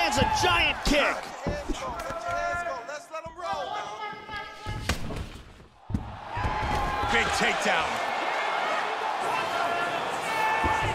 lands a giant kick. Let's let him roll now. Big takedown.